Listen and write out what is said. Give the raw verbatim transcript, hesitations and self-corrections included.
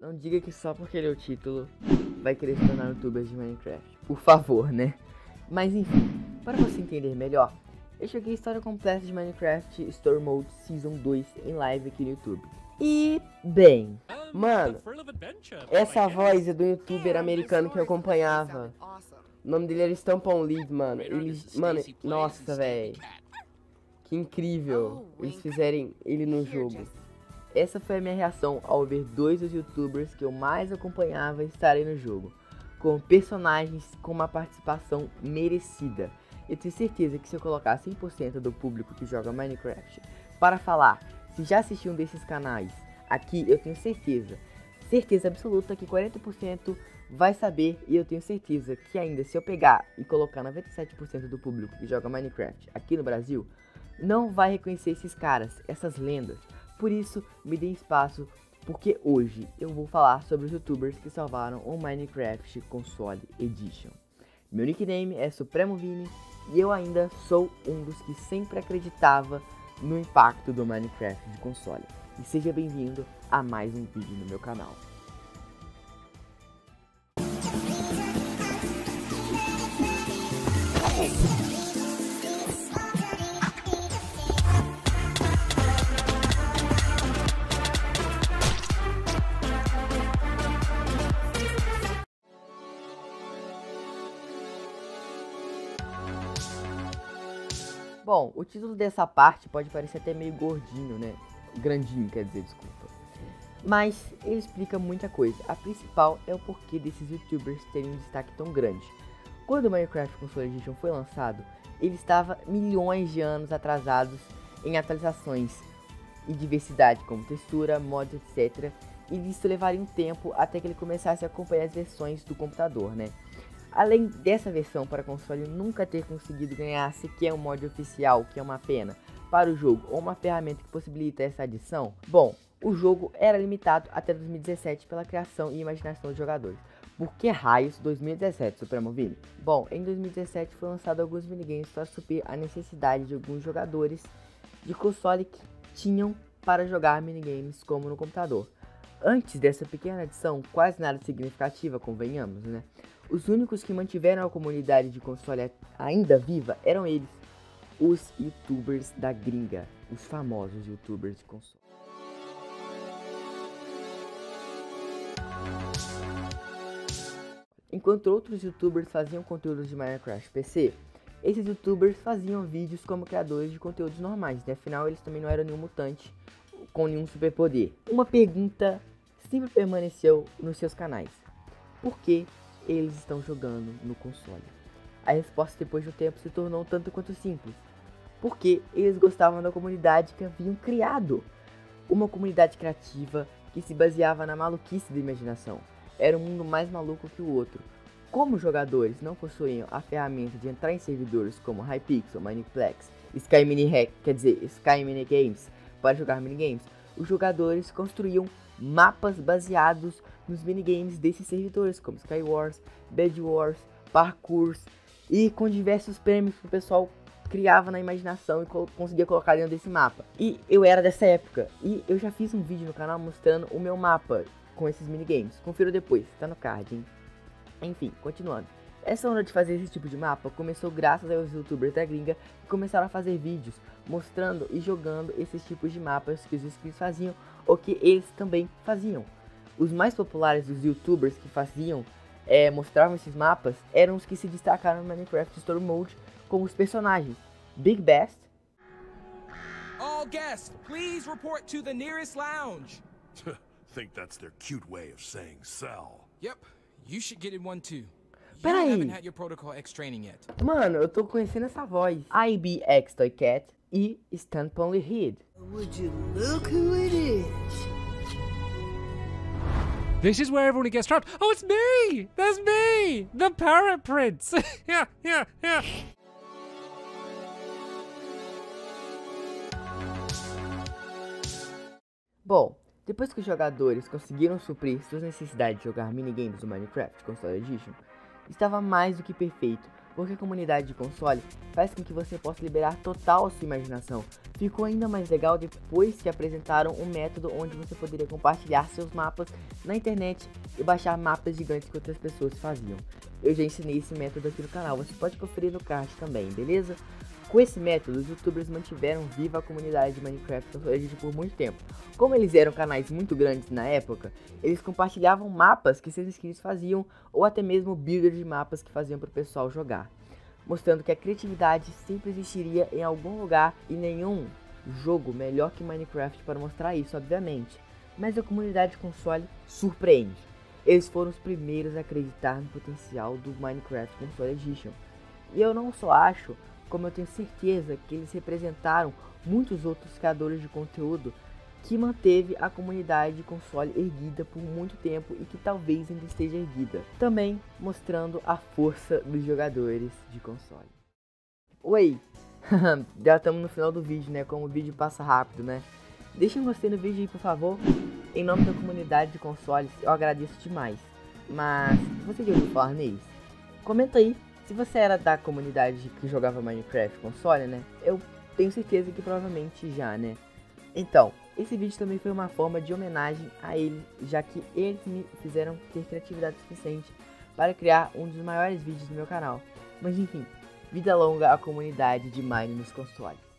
Não diga que só porque ele é o título vai querer se tornar youtuber de Minecraft. Por favor, né? Mas enfim, para você entender melhor, eu joguei a história completa de Minecraft Story Mode Season dois em live aqui no YouTube. E, bem, mano, essa voz é do youtuber americano que eu acompanhava. O nome dele era Stampon Lead, mano. Ele, mano, nossa, velho. Que incrível eles fizerem ele no jogo. Essa foi a minha reação ao ver dois dos youtubers que eu mais acompanhava estarem no jogo, com personagens com uma participação merecida. Eu tenho certeza que se eu colocar cem por cento do público que joga Minecraft para falar se já assistiu um desses canais aqui, eu tenho certeza, certeza absoluta que quarenta por cento vai saber, e eu tenho certeza que ainda se eu pegar e colocar noventa e sete por cento do público que joga Minecraft aqui no Brasil, não vai reconhecer esses caras, essas lendas. Por isso, me dê espaço, porque hoje eu vou falar sobre os youtubers que salvaram o Minecraft Console Edition. Meu nickname é Supremo Vini e eu ainda sou um dos que sempre acreditava no impacto do Minecraft de console. E seja bem-vindo a mais um vídeo no meu canal. Bom, o título dessa parte pode parecer até meio gordinho, né? Grandinho, quer dizer, desculpa. Mas ele explica muita coisa. A principal é o porquê desses youtubers terem um destaque tão grande. Quando o Minecraft Console Edition foi lançado, ele estava milhões de anos atrasados em atualizações e diversidade, como textura, mods, etcétera. E isso levaria um tempo até que ele começasse a acompanhar as versões do computador, né? Além dessa versão para console nunca ter conseguido ganhar sequer um mod oficial, que é uma pena, para o jogo, ou uma ferramenta que possibilita essa adição, bom, o jogo era limitado até dois mil e dezessete pela criação e imaginação dos jogadores. Por que raios dois mil e dezessete, Supremo Vini? Bom, em dois mil e dezessete foi lançado alguns minigames para suprir a necessidade de alguns jogadores de console que tinham para jogar minigames como no computador. Antes dessa pequena adição, quase nada significativa, convenhamos, né? Os únicos que mantiveram a comunidade de console ainda viva eram eles, os youtubers da gringa, os famosos youtubers de console. Enquanto outros youtubers faziam conteúdos de Minecraft P C, esses youtubers faziam vídeos como criadores de conteúdos normais, né? Afinal eles também não eram nenhum mutante com nenhum superpoder. Uma pergunta sempre permaneceu nos seus canais: por que eles estão jogando no console? A resposta depois de um tempo se tornou um tanto quanto simples: porque eles gostavam da comunidade que haviam criado. Uma comunidade criativa que se baseava na maluquice da imaginação. Era um mundo mais maluco que o outro. Como os jogadores não possuíam a ferramenta de entrar em servidores como Hypixel, Miniplex, Sky Mini Hack, quer dizer, Sky Mini Games, para jogar minigames, os jogadores construíam mapas baseados nos minigames desses servidores, como Skywars, Bed Wars, Parkours, e com diversos prêmios que o pessoal criava na imaginação e co conseguia colocar dentro desse mapa. E eu era dessa época, e eu já fiz um vídeo no canal mostrando o meu mapa com esses minigames. Confira depois, tá no card, hein? Enfim, continuando. Essa onda de fazer esse tipo de mapa começou graças aos youtubers da gringa que começaram a fazer vídeos mostrando e jogando esses tipos de mapas que os inscritos faziam ou que eles também faziam. Os mais populares dos youtubers que faziam, é, mostravam esses mapas, eram os que se destacaram no Minecraft Story Mode como os personagens Big Best. All guests, please report to the nearest lounge. Think that's their cute way of saying sell. Yep, you should get in one too. Pera You aí. haven't had your Protocol X training yet. Mano, eu tô conhecendo essa voz. I B X Toy Cat e Stampon Lead. Would you look who it is? This is where everyone gets trapped. Oh, it's me! That's me! The Parrot Prince! yeah, yeah, yeah. Bom, depois que os jogadores conseguiram suprir suas necessidades de jogar minigames do Minecraft Console Edition, estava mais do que perfeito porque a comunidade de console faz com que você possa liberar total a sua imaginação. Ficou ainda mais legal depois que apresentaram um método onde você poderia compartilhar seus mapas na internet e baixar mapas gigantes que outras pessoas faziam. Eu já ensinei esse método aqui no canal, você pode conferir no card também, beleza? Com esse método, os youtubers mantiveram viva a comunidade de Minecraft por muito tempo. Como eles eram canais muito grandes na época, eles compartilhavam mapas que seus inscritos faziam, ou até mesmo builders de mapas que faziam para o pessoal jogar, mostrando que a criatividade sempre existiria em algum lugar e nenhum jogo melhor que Minecraft para mostrar isso, obviamente. Mas a comunidade de console surpreende. Eles foram os primeiros a acreditar no potencial do Minecraft Console Edition. E eu não só acho, como eu tenho certeza que eles representaram muitos outros criadores de conteúdo que manteve a comunidade de console erguida por muito tempo e que talvez ainda esteja erguida. Também mostrando a força dos jogadores de console. Oi! Já estamos no final do vídeo, né? Como o vídeo passa rápido, né? Deixa um gostei no vídeo aí, por favor. Em nome da comunidade de consoles, eu agradeço demais. Mas, você já ouviu falar nisso? Comenta aí se você era da comunidade que jogava Minecraft console, né? Eu tenho certeza que provavelmente já, né? Então, esse vídeo também foi uma forma de homenagem a eles, já que eles me fizeram ter criatividade suficiente para criar um dos maiores vídeos do meu canal. Mas enfim, vida longa à comunidade de Mine nos consoles.